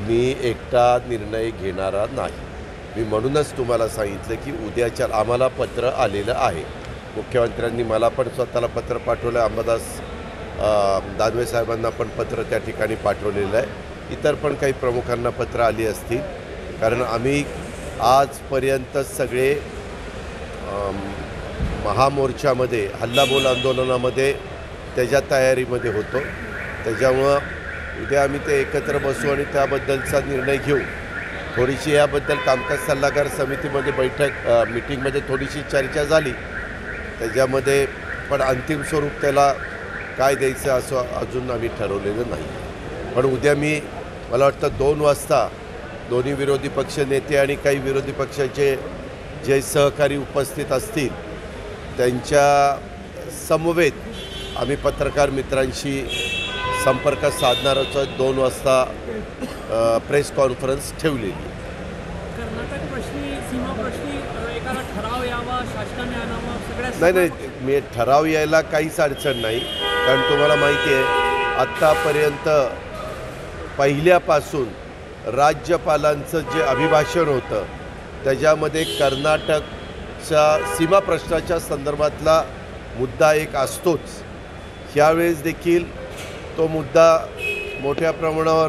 मी एकटा निर्णय घेणारा नाही. मी म्हणूनच तुम्हाला सांगितलं की उद्याच्या आम्हाला पत्र आलेलं आहे. मुख्यमंत्र्यांनी मला पण स्वतःला पत्र पाठवलं आहे. अंबादास दानवे साहेबांना पण पत्र त्या ठिकाणी पाठवलेलं आहे. इतर पण काही प्रमुखांना पत्र आली असतील. कारण आम्ही आजपर्यंत सगळे महामोर्चामध्ये हल्लाबोल आंदोलनामध्ये त्याच्या तयारीमध्ये होतो. त्याच्यामुळं उद्या आम्ही ते एकत्र बसू आणि त्याबद्दलचा निर्णय घेऊ. थोडीशी याबद्दल कामकाज सल्लागार समितीमध्ये मीटिंगमध्ये थोडीशी चर्चा झाली. त्याच्यामध्ये पण अंतिम स्वरूप त्याला काय द्यायचं असं अजून आम्ही ठरवलेलं नाही. पण उद्या मला वाटतं 2 वाजता दोन्ही विरोधी पक्ष नेते आणि काही विरोधी पक्षाचे जे सहकारी उपस्थित असतील त्यांच्या समवेत आम्ही पत्रकार मित्रांशी संपर्क साधणार आहोत. 2 वाजता प्रेस कॉन्फरन्स ठेवलेली. कर्नाटक प्रश्नी सीमा प्रश्नी एखादा ठराव यावा, शासनाने आणावा, सगळ्या नाही मी ठराव यायला काहीच अडचण नाही. कारण तुम्हाला माहिती आहे आत्तापर्यंत पहिल्यापासून राज्यपालांचं जे अभिभाषण होतं त्याच्यामध्ये कर्नाटकच्या सीमा प्रश्नाच्या संदर्भातला मुद्दा एक असतोच. ह्यावेळेस देखील तो मुद्दा मोठ्या प्रमाणावर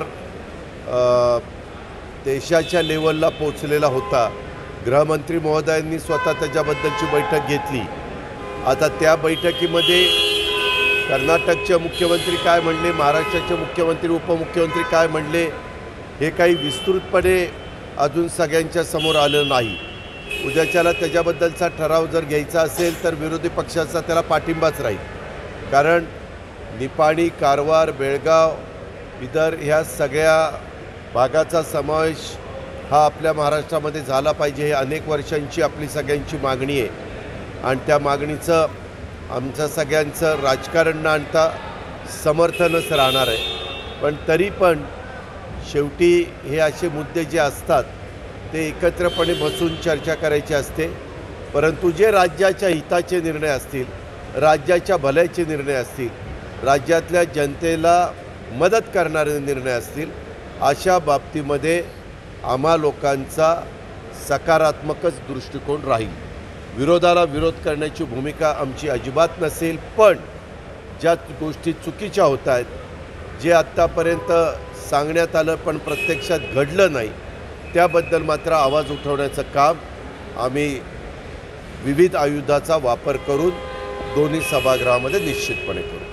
देशाच्या लेवलला पोचलेला होता. गृहमंत्री महोदयांनी स्वतः त्याच्याबद्दलची बैठक घेतली. आता त्या बैठकीमध्ये कर्नाटकचे मुख्यमंत्री काय म्हणले, महाराष्ट्राचे मुख्यमंत्री उपमुख्यमंत्री काय म्हणले हे काही विस्तृतपणे अजून सगळ्यांच्या समोर आलं नाही. उद्याच्याला त्याच्याबद्दलचा ठराव जर घ्यायचा असेल तर विरोधी पक्षाचा त्याला पाठिंबाच राहील. कारण निपाणी, कारवार, बेळगाव, बिदर ह्या सगळ्या भागाचा समावेश हा आपल्या महाराष्ट्रामध्ये झाला पाहिजे. हे अनेक वर्षांची आपली सगळ्यांची मागणी आहे आणि त्या मागणीचं आमचं सगळ्यांचं राजकारण न आणता समर्थनच राहणार आहे. पण तरी पण शेवटी हे असे मुद्दे जे असतात ते एकत्रपणे बसून चर्चा करायची असते. परंतु जे राज्याच्या हिताचे निर्णय असतील, राज्याच्या भल्याचे निर्णय असतील, राज्यातल्या जनतेला मदत करणारे निर्णय असतील, अशा बाबतीमध्ये आम्हा लोकांचा सकारात्मकच दृष्टिकोन राहील. विरोधाला विरोध करण्याची भूमिका आमची अजिबात नसेल. पण ज्या गोष्टी चुकीच्या होत आहेत, जे आत्तापर्यंत सांगण्यात आलं पण प्रत्यक्षात घडलं नाही, त्याबद्दल मात्र आवाज उठवण्याचं काम आम्ही विविध आयुधाचा वापर करून दोन्ही सभागृहामध्ये निश्चितपणे करू.